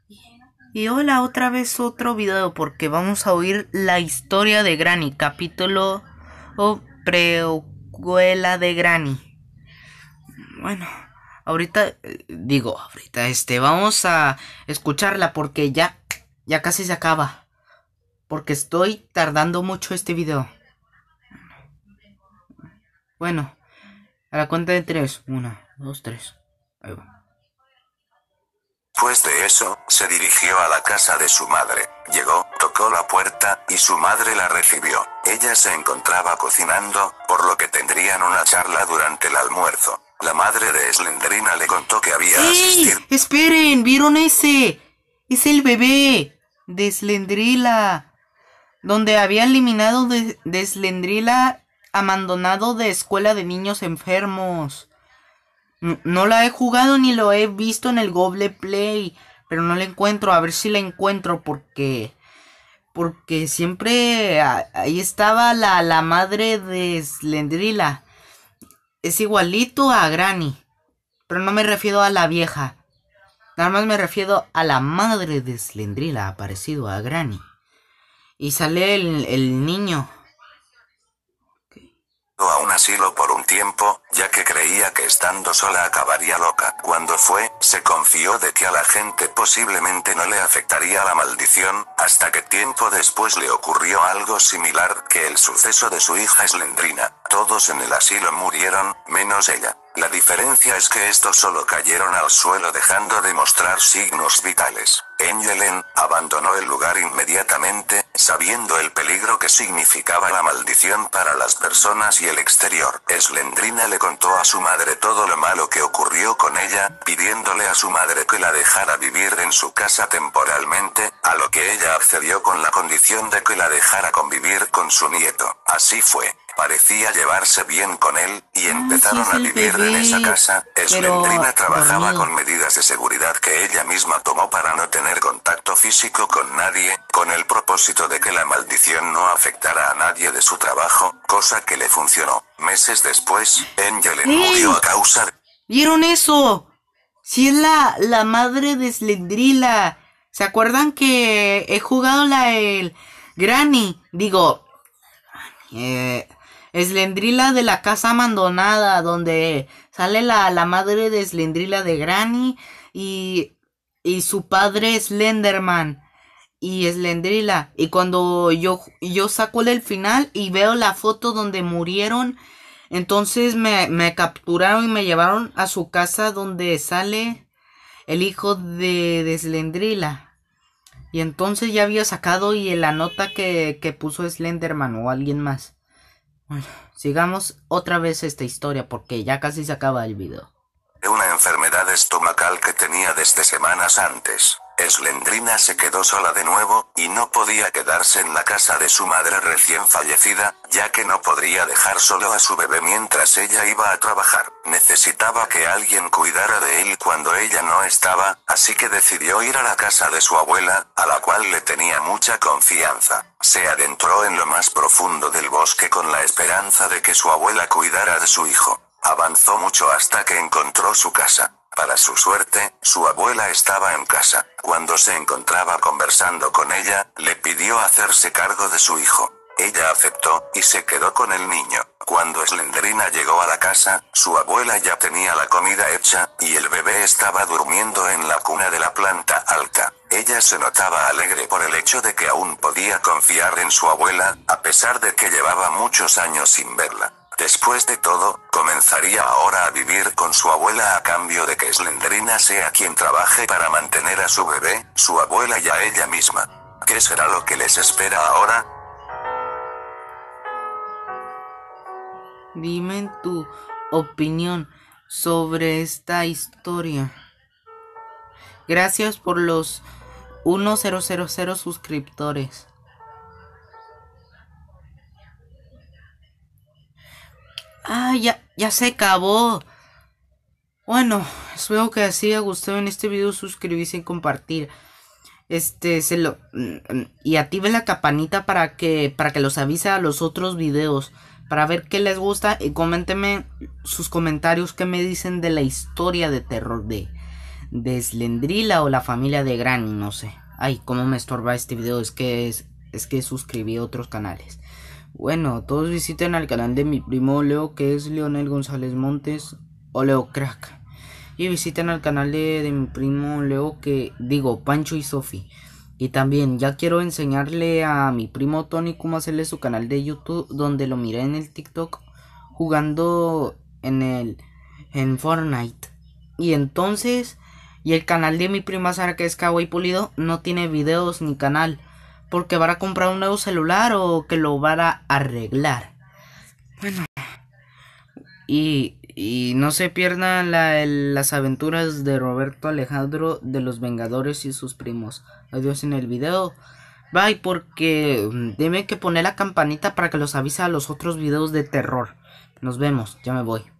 Y hola, otra vez otro video porque vamos a oír la historia de Granny, capítulo o precuela de Granny. Bueno, vamos a escucharla porque ya casi se acaba. Porque estoy tardando mucho este video. Bueno, a la cuenta de 3, 1, 2, 3. Ahí va. Después de eso, se dirigió a la casa de su madre. Llegó, tocó la puerta, y su madre la recibió. Ella se encontraba cocinando, por lo que tendrían una charla durante el almuerzo. La madre de Slendrina le contó que había asistido. ¡Esperen! ¿Vieron ese? Es el bebé de Slendrila. Donde había eliminado de Slendrila abandonado de escuela de niños enfermos. No la he jugado ni lo he visto en el Google Play, pero no la encuentro. A ver si la encuentro porque siempre ahí estaba la madre de Slendrila. Es igualito a Granny, pero no me refiero a la vieja. Nada más me refiero a la madre de Slendrila, parecido a Granny. Y sale el niño. A un asilo por un tiempo, ya que creía que estando sola acabaría loca. Cuando fue, se confió de que a la gente posiblemente no le afectaría la maldición, hasta que tiempo después le ocurrió algo similar que el suceso de su hija Slendrina. Todos en el asilo murieron, menos ella. La diferencia es que estos solo cayeron al suelo dejando de mostrar signos vitales. Angelen abandonó el lugar inmediatamente, sabiendo el peligro que significaba la maldición para las personas y el exterior. Slendrina le contó a su madre todo lo malo que ocurrió con ella, pidiéndole a su madre que la dejara vivir en su casa temporalmente, a lo que ella accedió con la condición de que la dejara convivir con su nieto. Así fue. Parecía llevarse bien con él, y empezaron a vivir en esa casa. Slendrina trabajaba con medidas de seguridad que ella misma tomó para no tener contacto físico con nadie, con el propósito de que la maldición no afectara a nadie de su trabajo, cosa que le funcionó. Meses después, Angelen murió a causa de... ¿Vieron eso? Sí es la madre de Slendrila. ¿Se acuerdan que he jugado el Granny? Slendrila de la casa abandonada, donde sale la madre de Slendrila de Granny y su padre Slenderman y Slendrila. Y cuando yo saco el final y veo la foto donde murieron, entonces me capturaron y me llevaron a su casa donde sale el hijo de Slendrila. Y entonces ya había sacado y la nota que puso Slenderman o alguien más. Bueno, sigamos otra vez esta historia porque ya casi se acaba el video. Una enfermedad estomacal que tenía desde semanas antes. Slendrina se quedó sola de nuevo, y no podía quedarse en la casa de su madre recién fallecida, ya que no podría dejar solo a su bebé mientras ella iba a trabajar. Necesitaba que alguien cuidara de él cuando ella no estaba, así que decidió ir a la casa de su abuela, a la cual le tenía mucha confianza. Se adentró en lo más profundo del bosque con la esperanza de que su abuela cuidara de su hijo. Avanzó mucho hasta que encontró su casa. Para su suerte, su abuela estaba en casa. Cuando se encontraba conversando con ella, le pidió hacerse cargo de su hijo. Ella aceptó, y se quedó con el niño. Cuando Slendrina llegó a la casa, su abuela ya tenía la comida hecha, y el bebé estaba durmiendo en la cuna de la planta alta. Ella se notaba alegre por el hecho de que aún podía confiar en su abuela, a pesar de que llevaba muchos años sin verla. Después de todo, comenzaría ahora a vivir con su abuela a cambio de que Slendrina sea quien trabaje para mantener a su bebé, su abuela y a ella misma. ¿Qué será lo que les espera ahora? Dime tu opinión sobre esta historia. Gracias por los 1000 suscriptores. Ya se acabó. Bueno, espero que así haya gustado en este video, suscribirse y compartir. Y active la campanita para que los avise a los otros videos, para ver qué les gusta, y coméntenme sus comentarios, qué me dicen de la historia de terror de de Slendrila o la familia de Granny, no sé. Ay, cómo me estorba este video, es que suscribí a otros canales. Bueno, todos visiten al canal de mi primo Leo, que es Leonel González Montes o Leo Crack. Y visiten al canal de mi primo Leo, Pancho y Sofi. Y también ya quiero enseñarle a mi primo Tony cómo hacerle su canal de YouTube, donde lo miré en el TikTok jugando en Fortnite. Y entonces, el canal de mi prima Sara, que es Kawaii Pulido, no tiene videos ni canal, porque van a comprar un nuevo celular o que lo van a arreglar. Bueno, y no se pierdan las aventuras de Roberto Alejandro de los Vengadores y sus primos. Adiós en el video. Bye, porque dime que poner la campanita para que los avise a los otros videos de terror. Nos vemos, ya me voy.